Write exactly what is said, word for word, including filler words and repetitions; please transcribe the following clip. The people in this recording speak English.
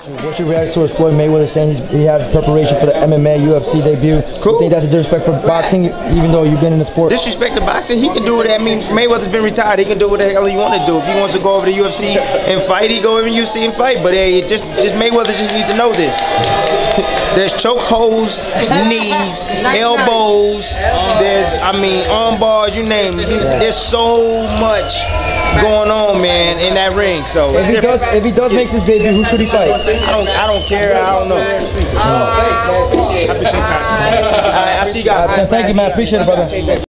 What's your reaction towards Floyd Mayweather saying he's, he has preparation for the M M A U F C debut? Cool. You think that's a disrespect for boxing, even though you've been in the sport? Disrespect to boxing? He can do it. I mean, Mayweather's been retired. He can do what the hell he want to do. If he wants to go over to U F C and fight, he go over to U F C and fight. But hey, just, just Mayweather just need to know this. There's choke holds, knees, elbows. There's, I mean, arm bars. You name it. There's so much going on, man, in that ring. So if he does, if he does make his debut, who should he fight? I don't, I don't care. I don't know. Oh. I, I see you guys. Uh, thank you, man. Appreciate it, brother.